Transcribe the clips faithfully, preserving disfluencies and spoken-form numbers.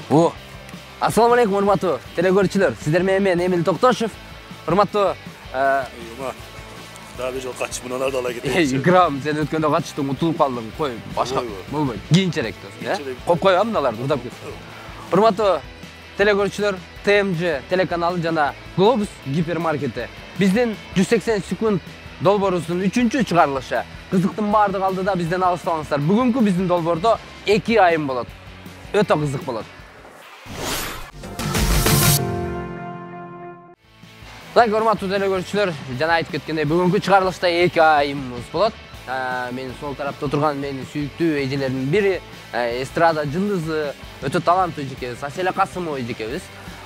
О, ассаламу алейкум, урматтуу телекөрүүчүлөр. Сиздер менен мен Эмил Токтошев. Урматтуу, Юма. Дагы жол качып мыналарды ала кетейинчи. Играм, сен өткөндө качтың, утулуп калдың. Кой, башка болбойт. Кийинчерээк да, э? Коюп коебам мыналарды, ырдап кетсин. Урматтуу телекөрүүчүлөр, Т М Ж телеканалы жана Globus гипермаркети биздин жүз сексен секунд долбоорубуздун үчүнчү чыгарылышы. Кызыктын баардыгы алдыда бизден алыстабаңыздар. Бүгүнкү биздин долбоордо эки айым болот. Өтө кызык болот. Так, урматтуу телекөрүүчүлөр, жана айтып кеткендей, бүгүнкү чыгарылышта эки айымыз болот. Менин сол тарапта турган менин сүйүктүү эжелердин бири, эстрада жындызы, өтө таланттуу эжекебиз, Аселя Касымова эжекебиз.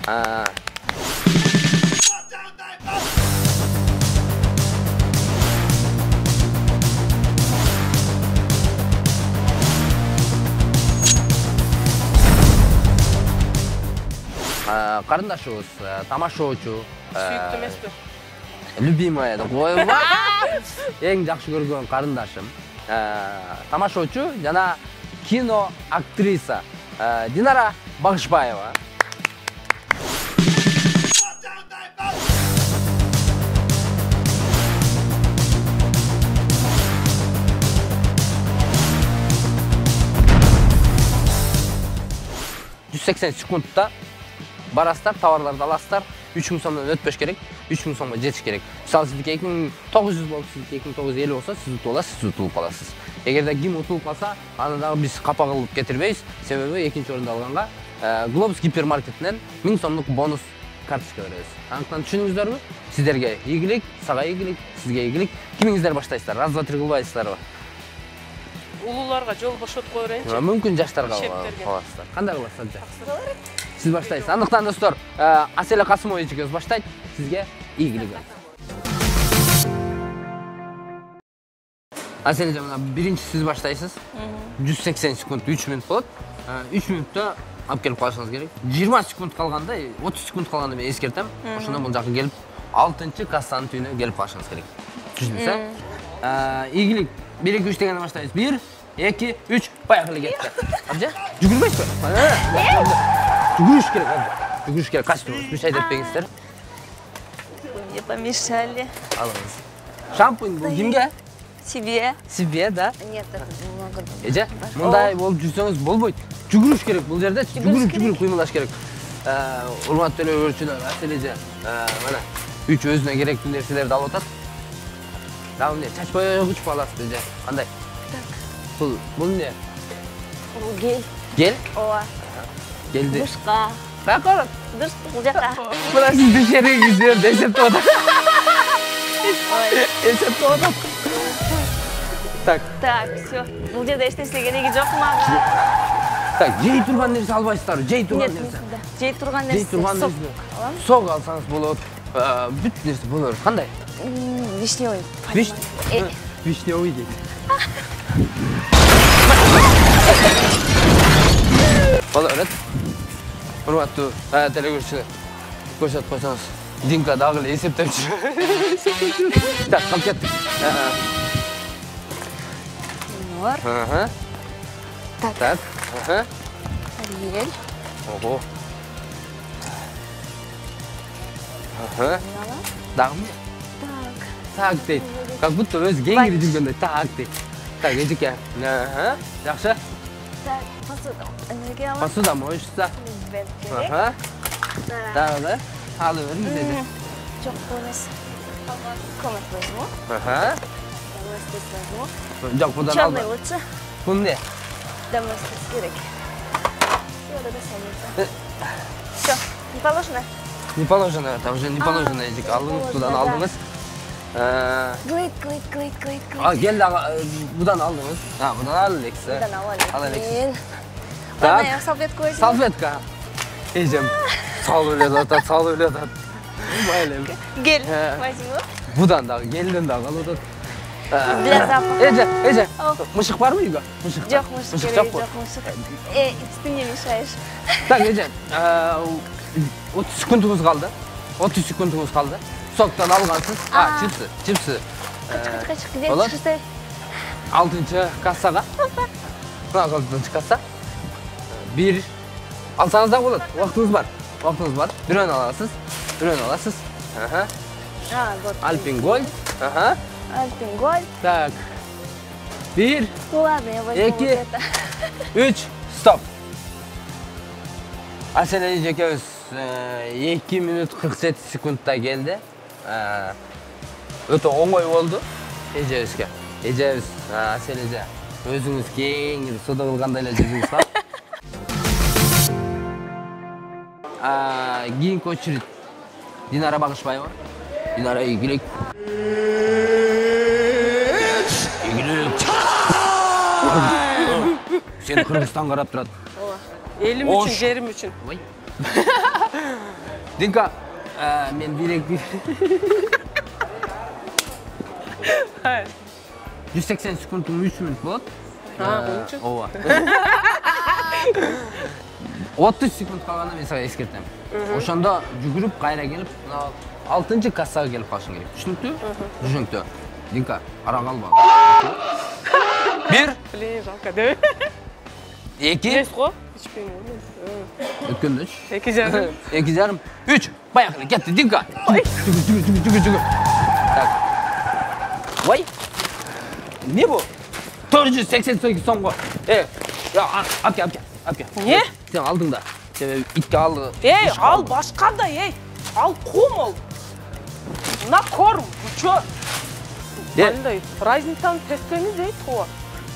Карындашыбыз, тамашоочу, сүйүктүү эмеспи? Любимая деп койбо. Эң жакшы көргөн карындашым. Тамашоочу жана кино актриса Динара Багышбаева. жүз сексен секундта барастар, товарларды аласыздар, үч миң сомдон өтпөш керек, үч миң сомго жетиш керек. Мисалы, сиздики эки миң тогуз жүз болуп, сиздики эки миң тогуз жүз элүү болсо, сиз утуп аласыз, сиз утулуп каласыз. Эгерде ким утулуп калса, аны дагы биз капа кылып кетирбейбиз, себеби экинчи орунду алганга Globus гипермаркетинен миң сомдук бонус карточка беребиз. Анықтан түшүндүңүздөрбү? Сиздерге ийгилик, сага ийгилик, сизге ийгилик. Кимиңиздер баштайсыздар? Раз, два, три кылбайсыздарбы? Улууларга жол бошотуп кое берейинчи. Мүмкүн жаштарга каласыздар. Кандай кыласыздар? Сиз баштайсыз. Андыктан достор, Аселя Касымова эжекебиз баштайт. Сизге ийгилик. Аселя жана биринчи сиз баштайсыз. жүз сексен секунд, үч мүнөт болот. үч мүнөттө алып келип калышыңыз керек. жыйырма секунд калганда, отуз секунд калганда мен эскертем. Ошондон бул жака келип, алтынчы кассанын түбүнө келип калышыңыз керек. Түшүндүңүз, э? Ийгилик бир эки үч дегенде баштайбыз. бир эки үч, поехали кетти. Абжа, жүгүрбөйсүзбү? Жүгүрүш керек, абжа. Жүгүрүш керек, качып туруңуз, бир шай деп бериңиздер. Мне помешали. Алыңыз. Шампунь бул кимге? Себе. Себе, да? Нет, это много. Эже, мындай болуп жүрсөңүз болбойт. Жүгүрүш керек бул жерде, жүгүрүп жүгүрүп кыймылдаш керек. Урматтуу телекөрүүчүлөр, Аселя эже, мына үч өзүнө керектүү нерселерди алып атат. Дагы эмне, чач боёгуч аласыз эже. Кандай? Бул бул эмне? Бул гель. Гель? Ооба. Гелди. Душка. Какой? Душ бул жака. Мына сиздин шерегиңиздерди эсептеп атат. Эсептеп атат. Так. Так, всё. Бул жерде эч нерсе кереги жок мага. Так, жей турган нерсе албайсыздарбы? Жей турган нерсе. Жей турган нерсе. Жей турган нерсе. Сок алсаңыз болот. Бүт нерсе боло берет. Кандай? Вишневый. Вишневый дейт. Боло берет. Урматтуу телекөрүүчүлөр, көрсөтүп койсоңуз, Динка дагы эле эсептеп жүр. Так, калып кеттик. Нор. Так. Так. Ариэль. Ого. Дагы эмне? Так. Так дейт. Как будто өзү кеңири жүргөндөй так дейт. Так, эжеке. Жакшы? Так, посуда. Энергия алам. Посуда моющийся. Ага. Дагы алып бериңиз эже. Жок, бул эмес. Комнат возьму. Ага. Доместос возьму. Жок, будан Чёрный албайм. лучше. Бул эмне? Доместос керек. Всё, да достанется. Всё, не положено? Не положено, это уже не положено, эжеке. Алыңыз, будан алдыңыз. Глык, глык, глык, глык, глык. А, гел дагы будан алдыңыз. А, будан ал элекси. Будан ал Ал элекси. Ладно, Так. я салфетку возьму. Салфетка. Эжем, салып эле атат, салып эле атат. Майлем. Гель возьму. Будан дагы, гелден дагы алып атат. Для запаха. Эже, эже. Мышык барбы үйгө? Мышык. Жок, мышык керек, жокпу? жок, мышык. Э, ты мне мешаешь. Так, эже, отуз секундуңуз калды. отуз секундуңуз калды. Соктан алгансыз. А, чипсы, чипсы. Качык, качык, где чипсы? алтынчы кассага. Мына алтынчы касса. бир Alsanız da болады. Уақытыңыз бар. Уақытыңыз бар. Бүрен аласыз. Бүрен аласыз. Аха. А, вот. Альпин Гольд. Аха. Альпин Гольд. Так. Bir, Ну ладно, я возьму вот Эки. это. üç, stop. Asel Ejekemiz iki minut qirq yetti sekundda keldi. O'ta oңой bo'ldi. Ejebizga. Ejebiz, Asel eje. O'zingiz keng suda qilgandaylar jizingiz bor. Keyingi очередь Dinara Bag'ishbayeva. Dinara игілік. игілік. Seni Kırgızistan qarab turadi. Elim Oş. üçün, jerim üçün. Voy. Dinka, men direkt Hayır. yüz seksen sekundum üç minut bo'ladi. Ha, onun için. Ova. o'ttiz sekund qolganda men senga eskartaman. O'shanda yugurib qayra kelib, oltinchi kassaga kelib qolishing kerak. Tushunibdi? Tushunibdi. Dinka, ara qalma. bir, Блин, жалко, değil mi? iki, Yes, ko. Hiç bilmiyorum. ötkündüş. Eki canım. iki yarım, üç. Bayaklı gitti, Dinka. Çıkı, çıkı, çıkı, çıkı, çıkı. Tak. Vay. Ne bu? dört yüz seksen sekiz son gol. Evet. Ya at gel, at gel, at gel. Niye? Sen aldın da. Sen itki aldı. Ey, kuş al aldı. başka da ey. Al kum ol. Na korm, bu çö. De. Vallahi, Raznik'ten testleriniz ey tuğa.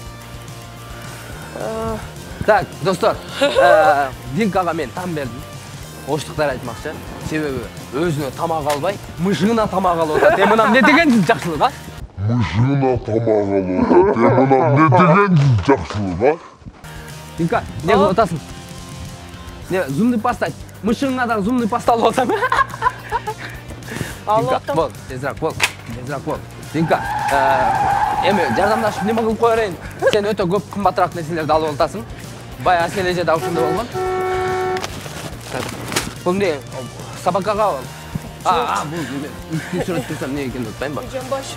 Так, достар, eee, Dinkaga men tam berdim. Oşluqlar aytmoqchi. Sebebi o'zini tamoq alбай, mishigina tamoq alib o'tadi. Menam ne degan yaxshilik, ha? Mышына тамақ алып отыр. Мына не деген жақсылық, а? Dinka, ne qilib o'tasan? Ne, zumni pasta ayt. Mishiginadan zumni pasta olib o'tasan. Dinka, Allah'tan. bo'l, tezroq bo'l, tezroq bo'l. Dinka, eee, emi yordamlashib nima qilib qo'yayin? Sen o'ta ko'p qimmatroq narsalarni olib o'tasan. Baya kelajada o'shunda bo'lgan. Bu ne? Sabakaga ol. Aa, bu üstün surat tutsam ne ekan unutmayın bak. Can baş.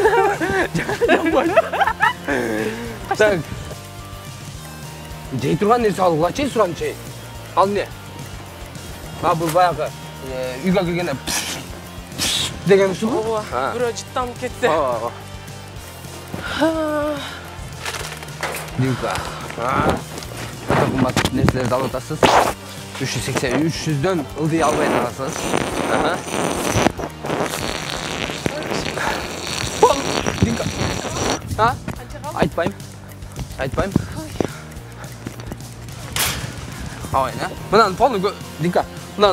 Tak. Jey turgan narsa olg'achi suranchi. Al ne? Ha bu bayağı uyga kelganda degan shu. Ova, Ha. bro cidden gitti. Ha. Dinka. Ha. Qimmat narsalarni olib o'tasiz. uch yuz seksen, uch yuzdan ildey olmay turasiz. Aha. Dinka. Ha? Aytmayım. Aytmayım. Havay ne? Bundan polnu Dinka. Bundan.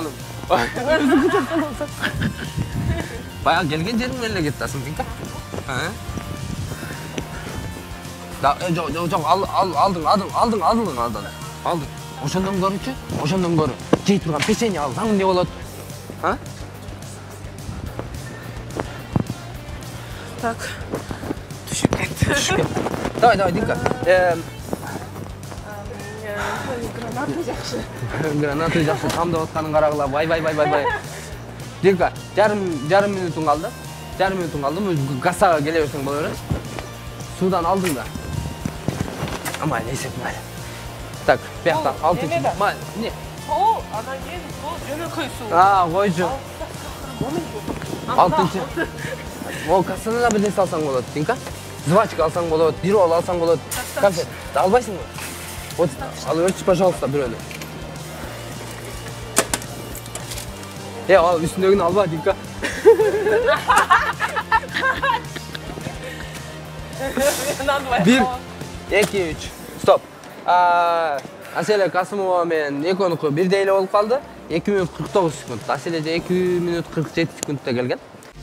Bayağı gelgen jerim eline gittasın Dinka. Ha? Da, yok yok yok al al aldın aldın aldın aldın aldın. Aldın. Oşondan görüçü, oşondan görü. Jey turgan peseni alsang ne bolot? Ha? Так. Düşüp gitti. Давай, давай, Dinka. Eee Granat жақсы. Granatı жақсы тамда отқанын қарағыла. Vay vay vay vay vay. Dinka, жарым жарым минутun қалды. Жарым минутun қалды. Өз Гасаға келе берсең бола береді. Судан алдың да. Ama neyse mayli. Так, бияқтан алтыншы. неме бар? Ма, не? О, анан кейін сол жөнін қойсын. А, қойшы. Алтыншы. Ол кассадан бір нәрсе алсаң болады, Dinka. Жвачка алсаң болады, бирол алсаң болады. Конфет. Албайсың ба? Вот, ал өртші, пожалуйста, біреуді. Е, ал үстіндегіні алба, Dinka. Bir, iki, üç. Stop. Asele Kasımova men ekonuku bir deyle olup kaldı. iki minut qirq to'qqiz sekund. Asele'de iki minut qirq yetti sekundda kelgan.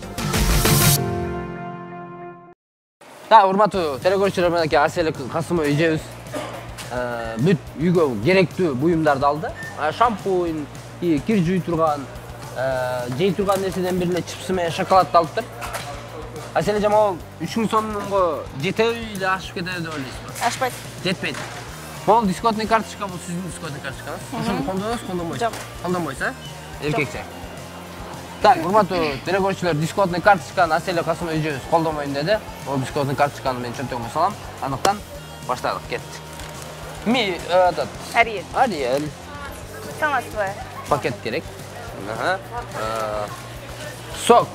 Ta, hurmatli teleko'ruvchilar, menaki Asele Kasımova ejemiz бүт үйгө керектүү буюмдарды алды. Шампунь, кир жуй турган, жей турган нерседен бирине чипсы менен шоколадды алыптыр. Asele жамал үч миң сомго жетеби эле ашып кетеби деп ойлойсузбу? Ашпайт. Жетпейт. Бул дисконтный карточка, бул сиздин дисконтный карточкаңыз. Ошону колдоносуз, колдонбойсуз? Жок. Колдонбойсуз, а? Эркекче. Так, урматтуу телекөрүүчүлөр, дисконтный карточканы Asele Kasımova ejебиз колдонбойм деди. Бул дисконтный карточканы мен чөнтөгүмө салам. Андыктан баштадык, кеттик. Ми, этот, Ариэль. Ариэль. Сама своя. Paket gerek. Aha. Ee, Sok.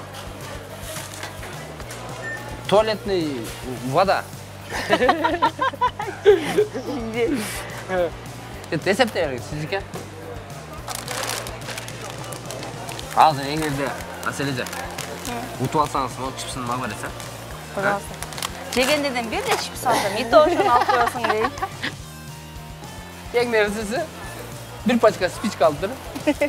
Tualetный вода. Есептейік сіздікі. Азыр еңізді әселеді. Ұтып алсаңыз, ол чипсыны ма бар есе? Пожалуйста. Жегендеден бер де чипс алдым. И то ошоны алып коесуң дейт. Ең нерсесі, bir пачка спичка алып тұр.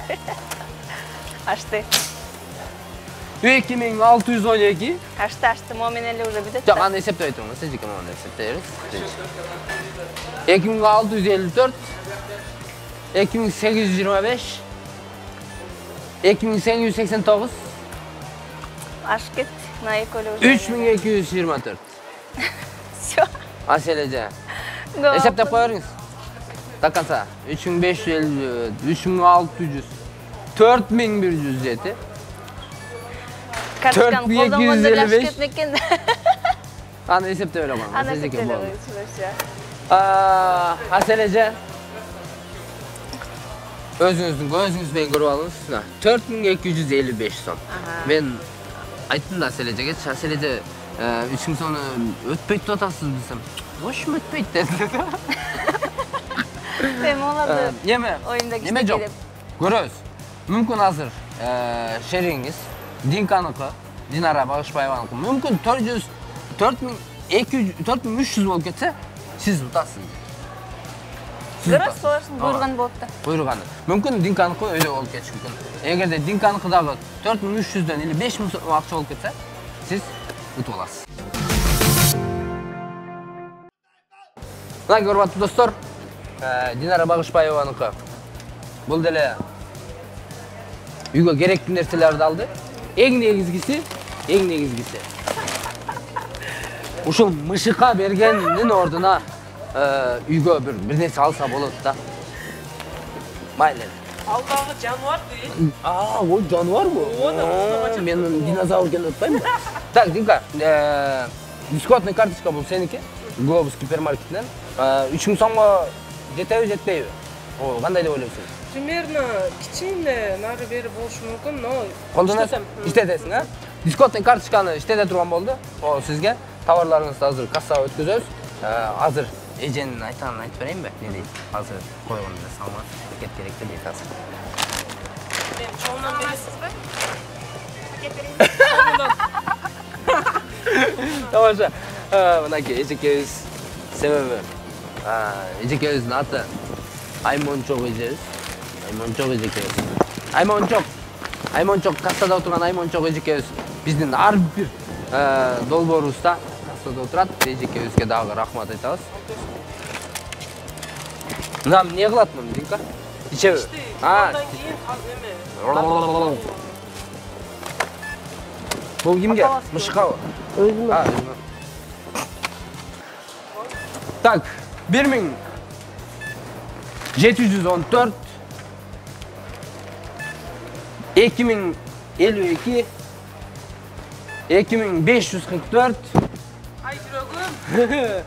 Ашты. эки миң алты жүз он эки. Ашты, ашты. Момин эле уже бүтөт. Жоқ, аны есептей тұрмын. Сіздікі маңын есептейіріз. эки миң алты жүз элүү төрт. эки миң сегиз жүз жыйырма беш. эки миң сегиз жүз сексен тогуз. Ашып кетти. На эки эле уже. үч миң эки жүз жыйырма төрт. Всё. Асележе. Есептеп қойырыңыз. До конца. үч миң беш жүз элүү, үч миң алты жүз, төрт миң бир жүз жети. Карточканы колдонгондо эле ашып кетмек экен. Аны есептеп эле коюңуз. Аны есептеп эле коюңуз. Асележе. Өзүңүздүн көзүңүз менен көрүп алыңыз. төрт миң эки жүз элүү беш сом. Мен айттым да Асележеге, Асележе үч миң сомду өтпөйт деп атасыз десем. Ошум өтпөйт деди. Эми оларды Неме? оюмда Неме жок. Көрөбүз. Мүмкүн азыр шериңиз Динканыкы, Динара Багышбаеваныкы. Мүмкүн төрт жүз, төрт миң эки жүз, төрт миң үч жүз болуп кетсе, сиз утасыз. Көрөс болорсуң, буйруган болот да. Буйруганы. Мүмкүн Динканыкы өйдө болуп кетиши мүмкүн. Эгерде Динканыкыдагы төрт миң үч жүздөн или беш миң сом акча болуп кетсе, сиз утуп аласыз. Мына көрүп достор, Динара Багышбаеваныкы. Бул деле үйгө керектүү нерселерди алды. Эң негизгиси, эң негизгиси. Ушул мышыкка бергендин ордуна үйгө бир бир нерсе алса болот да. Майлы. Алдагы жануар дейт. А, ол жануар бу. Мен динозавр кен отпаймын. Так, Динка, дисконтный карточка бул сеники. Глобус гипермаркетинен. үч миң сомго жетеби, жетпейби? О, кандай деп ойлойсуң? Примерно кичине нары бери болушу мүмкүн, но колдоносуң, иштетесиң, а? Дисконтный карточканы иштете турган болду. О, сизге товарларыңызды азыр кассага өткөзөбүз. Азыр эженин айтанын айтып берейинби? Не дейт? Азыр койгондо салма, кет керекти дейт азыр. мен чоңнан бересизби? Тамаша. Мынакей эжекебиз себеби эжекебиздин аты Аймончок эжебиз. Аймончок эжекебиз. Аймончок. Аймончок кассада отурган Аймончок эжекебиз биздин ар бир долбоорубузда кассада отурат. Эжекебизге дагы рахмат айтабыз. Мына эмне кылат муну, Динка? Ичеби? А, Андан кийин азыр эме. бул кимге? Мышкабы? Өзүмө. А, өзүмө. Так, бир миң жети жүз он төрт, эки миң элүү эки, эки миң беш жүз кырк төрт, Ай жүрөгүм.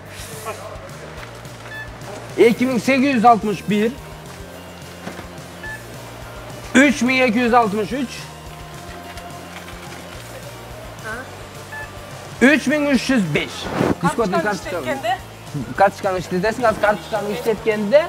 эки миң сегиз жүз алтымыш бир, үч миң эки жүз алтымыш үч, үч миң үч жүз беш. Дисконтный карточка. Карточканы иштетесиң, азыр карточканы иштеткенде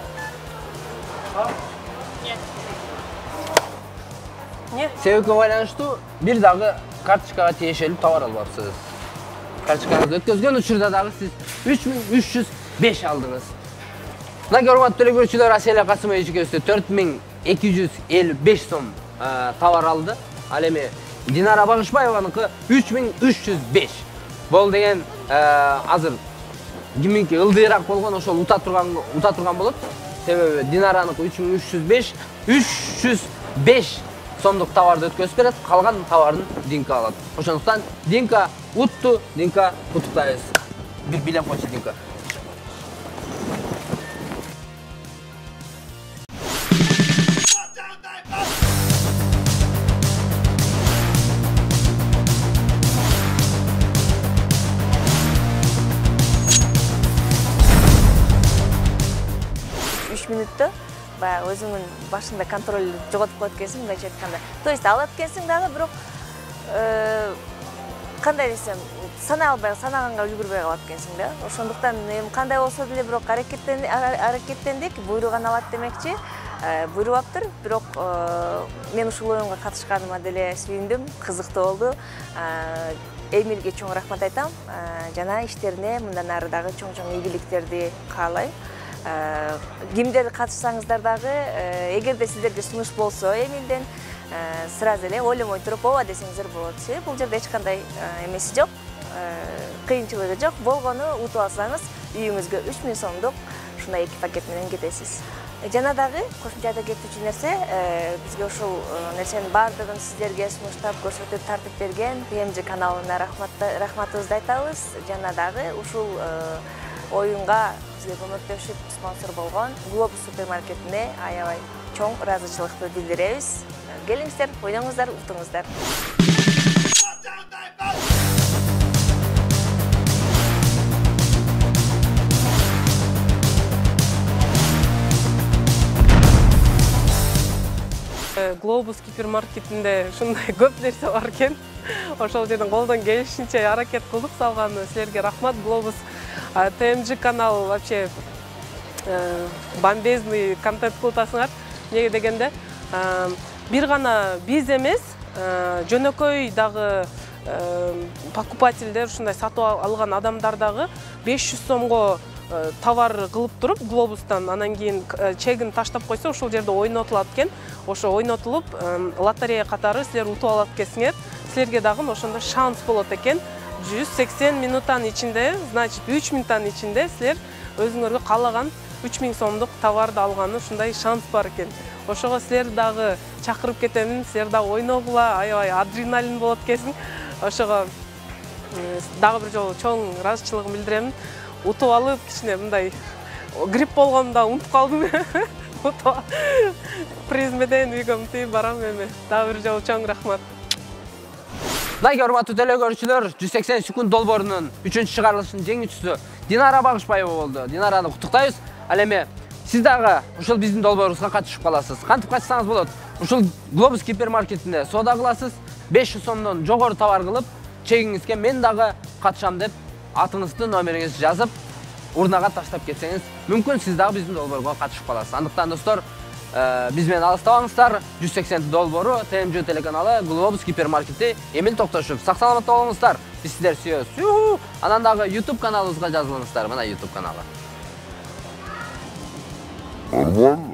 Не? себепке байланыштуу бир дагы карточкага тиешелүү товар албапсыз. Карточкаңызды өткөзгөн учурда дагы сиз үч миң үч жүз беш алдыңыз. Мына урматтуу көрүүчүлөр, Аселя Касымова эжекебизде төрт миң эки жүз элүү беш сом товар алды. Ал эми Динара Багышбаеваныкы үч миң үч жүз беш. Бул деген азыр киминки ылдыйраак болгон ошол ута турган ута турган болот. Себеби Динараныкы үч миң үч жүз беш, үч жүз беш сомдук товарды өткөзүп берет, калган товарын Динка алат. Ошондуктан Динка утту, Динка куттуктайбыз. Бир билем койчу Динка. үч мүнөттө баягы өзүңүн башыңда контроль жоготуп коет экенсиң, мындайча айтканда. То есть алат экенсиң дагы, бирок кандай десем, санай албай, санаганга үлгүрбөй калат экенсиң да. Ошондуктан эми кандай болсо деле бирок аракеттен аракеттендик, буйруган алат демекчи. Буйрубаптыр, бирок мен ушул оюнга катышканыма деле сүйүндүм, кызыктуу болду. Эмилге чоң рахмат айтам. Жана иштерине мындан ары дагы чоң-чоң ийгиликтерди каалайм. Кимдер катышсаңыздар дагы, эгерде сиздерге сунуш болсо Эмилден, сразу эле ойломой туруп ооба десеңиздер болот. Себеби бул жерде эч кандай эмеси жок, кыйынчылыгы жок. Болгону утуп алсаңыз, үйүңүзгө үч миң сомдук ушундай эки пакет менен кетесиз. Жана дагы кошумча айта кетүүчү нерсе, бизге ушул нерсенин баардыгын сиздерге сунуштап, көрсөтүп, тартып берген Т М Ж каналына рахматыбызды айтабыз. Жана дагы ушул оюнга бизге көмөктөшүп, спонсор болгон Глобус супермаркетине аябай чоң ыраазычылыкты билдиребиз. Келиңиздер, ойноңуздар, утуңуздар. Глобус гипермаркетинде ушундай көп нерсе бар экен. Ошол жерден колдон келишинче аракет кылдык салганы. Силерге рахмат. Глобус Т М Ж канал вообще бомбезный контент кылып атасыңар. Неге дегенде, бир гана биз эмес, жөнөкөй дагы покупательдер, ушундай сатып алган адамдар дагы беш жүз сомго товар кылып туруп Глобустан, анан кийин чегин таштап койсо ошол жерде ойнотулат экен. Ошо ойнотулуп, лотерея катары силер утуп алат экенсиңер. Силерге дагы ошондо шанс болот экен. жүз сексен минуттан ичинде, значит үч минуттан ичинде силер өзүңөргө каалаган үч миң сомдук товарды алганы ушундай шанс бар экен. Ошого силер дагы чакырып кетемин. Силер дагы ойногула, аябай адреналин болот экенсиң. Ошого дагы бир жолу чоң ыраазычылыгымды билдиремин. Утуп алып, кичине мындай грипп болгонда унутуп калдым. Приз менен үйгө мынтип барам эми. Дагы бир жолу чоң рахмат. Мындай урматтуу телекөрүүчүлөр, жүз сексен секунд долбоорунун үчүнчү чыгарылышынын жеңүүчүсү Динара Багышбаева болду. Динараны куттуктайбыз. Ал эми сиз дагы ушул биздин долбоорубузга катышып каласыз. Кантип катышсаңыз болот? Ушул Глобус гипермаркетинде соода кыласыз, беш жүз сомдон жогору товар кылып, чегиңизге мен дагы катышам деп атыңызды, номериңизди жазып, урнага таштап кетсеңиз, мүмкүн сиз дагы биздин долбоорго катышып каласыз. Андыктан достор, биз менен алыстабаңыздар. жүз сексен долбоору, Т М Ж телеканалы, Глобус гипермаркети. Эмил Токтошев. Сак саламатта болуңуздар. Биз сиздерди сүйөбүз. Анан дагы YouTube каналыбызга жазылыңыздар. Мына YouTube каналы. Нормально.